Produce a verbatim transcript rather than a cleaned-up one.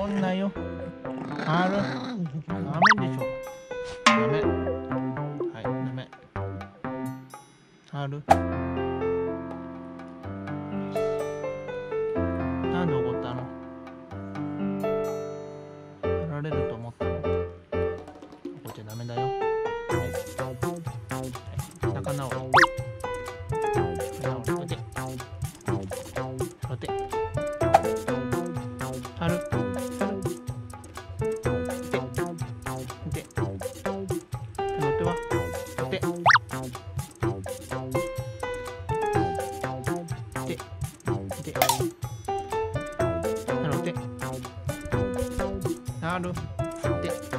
怒んないよ。はる。ダメでしょ。ダメ。はい、ダメ。はる。なんで怒ったの？やられると思ったの？怒っちゃダメだよ。はい。仲直り。仲直り。お手。お手。はる。手。手。手の手は手。手。手。はる手。はる手。